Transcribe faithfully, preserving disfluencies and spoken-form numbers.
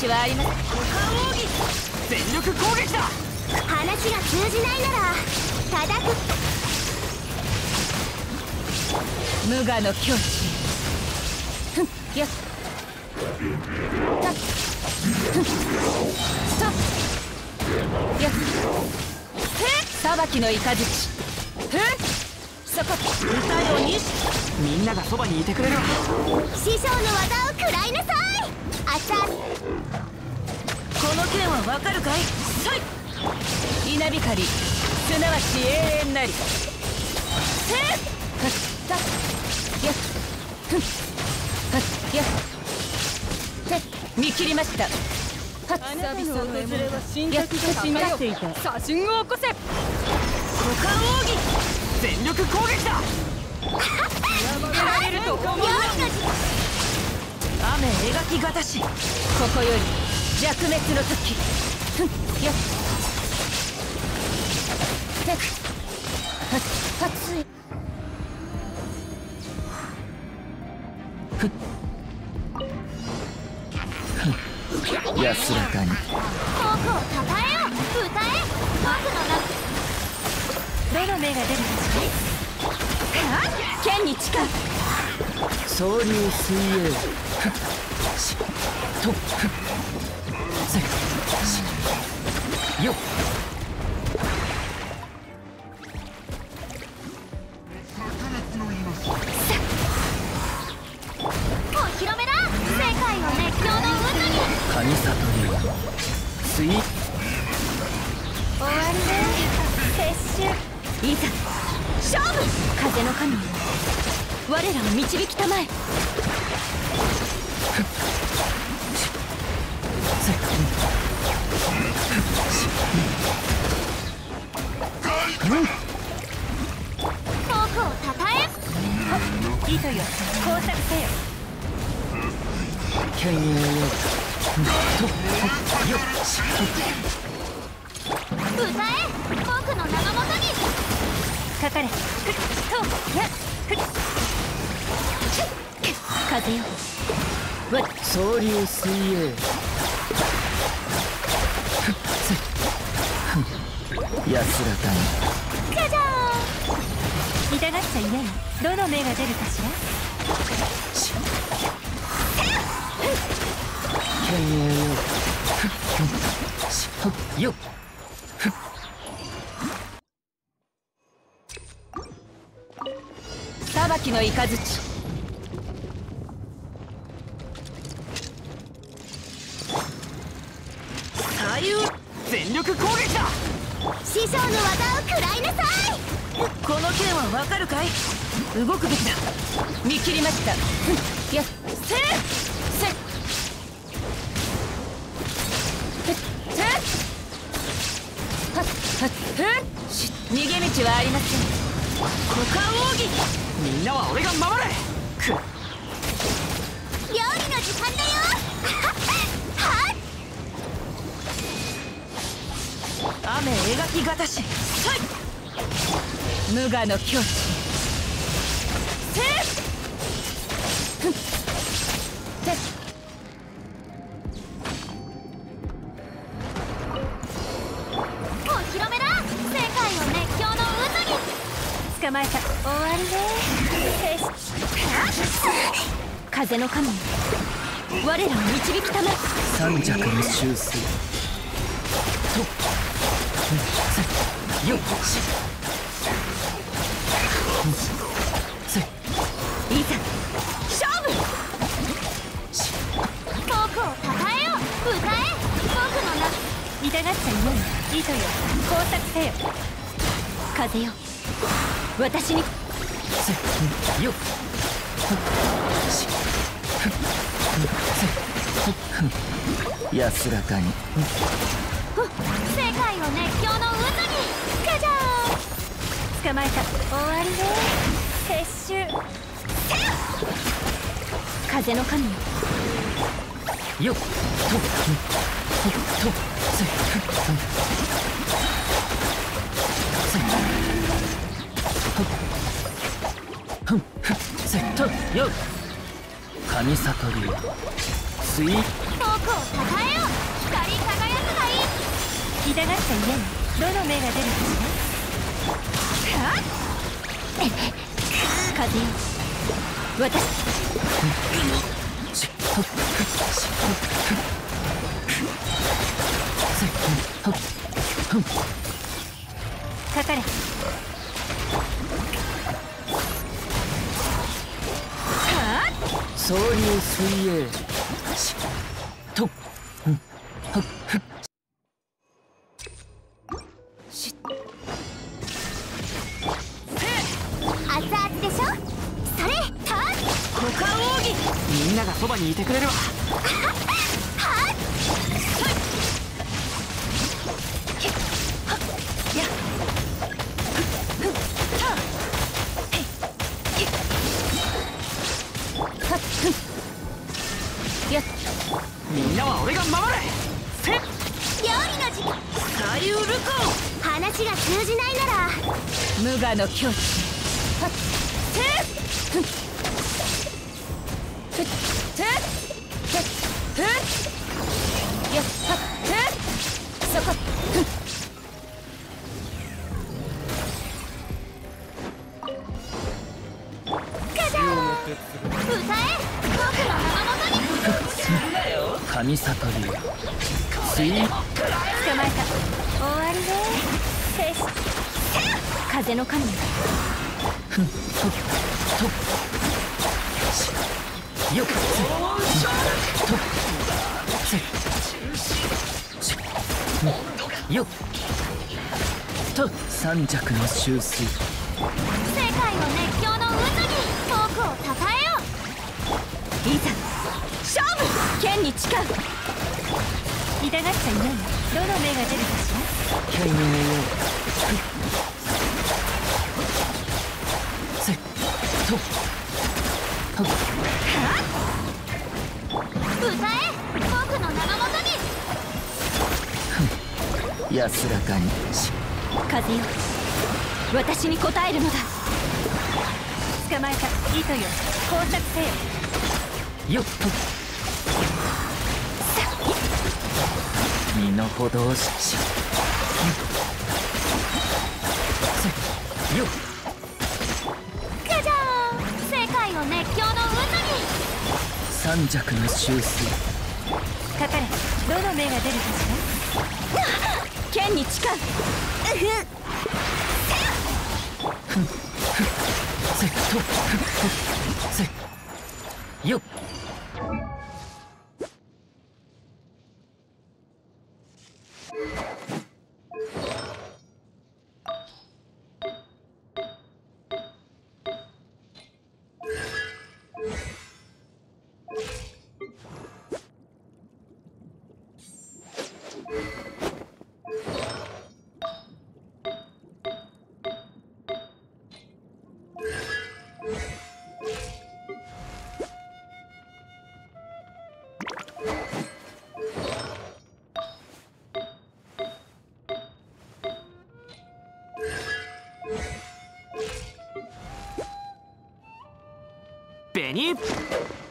道はあります。 全力攻撃だ。 話が通じないなら叩く。 無我の境地。ふんよっ。たっ。ふん。ストップ。よっ。裁きの雷。ふん。そこ。歌よにし。 みんながそばにいてくれるわ。 師匠の技を食らいなさい。あちゃ。 この剣はわかるかい。さい。稲光、すなわち永遠なり。せっ。はったっ。やっ。ふん。はっ。やっ。て。見切りました。はっ。 あなたの訪れは新作と信じていた。写真を起こせ。 五感奥義。 全力攻撃だ。 やられると思う。 雨描きがたし。ここより弱滅の時。ふん。やっ。て。はっ。はっつい。ふっ。安らかに。 僕をたたえよ。歌え。僕の中。 どの目が出るかしら。剣に近い。総流水泳。しとせしよっ。 お披露目だ。世界の熱狂の渦に。 神里流水。終わりね。撤収。いざ勝負。風の神よ、我らを導きたまえ。 僕をたたえ。 糸よ、工作せよ。剣影よとよし歌え。僕の名のもとに。 かかれ。ふっとやっふっ。風よわ総流水泳。ふっせふん安らかに。 じゃじゃーん。 痛がっちゃいない。どの目が出るかしら。し剣影よふっふんしほっよっふっ。裁きの雷。 左右全力攻撃だ。 師匠の技を食らいなさい。 この剣はわかるかい。動くべきだ。見切りました。ふんやっせっせっふっせっはっはっふんし逃げ道はありません。股間奥義。 みんなは俺が守れ。くっ。 料理の時間だよ。はっ。 雨描きがたし。はい無我の境地。せっふんてっ。 お披露目だ。世界を熱狂の渦に。 捕まえた。終わりね。風の神、我らを導きたまえ。三尺の修正とよっしせいざ勝負。 僕をたたえよ。歌え。僕の名。 痛がっちゃいない。糸よ、工作せよ。風よ、私にせよっしせ安らかに。 世界を熱狂の渦に。ガジャーン。 捕まえた。終わりね。撤収。風の神よっとととせふんふんせっとよ神里流水。 僕をたたえよ。 痛がっちゃ嫌よ。どの目が出るかしら。風よ、私かかれ。 総流水泳と熱々でしょ。それたっ股間奥義。みんながそばにいてくれるわ。みんなは俺が守る。せっ料理の時間。 左右ルコ話が通じないなら無我の境地。はってふっふっふっふっふっやっはっふっそこふっカジャー歌え。僕の名のもとに神里流水捕まえた。終わりね。せっ風の神よ。 よっよっと三尺の修水。 世界の熱狂の渦に僕をたたえよ。 いざ勝負。剣に誓う。 痛がっちゃいないよ。どの目が出るかしら。 剣にねよせっと歌え。僕の名のもとに安らかに風よ、私に応えるのだ。 捕まえた。糸よ、工作せよ。 よっと身の程をしよっカジャー。世界を熱狂の渦に三尺の修水。 かかれ。どの目が出るかし剣に誓う。 せっとせよっ紅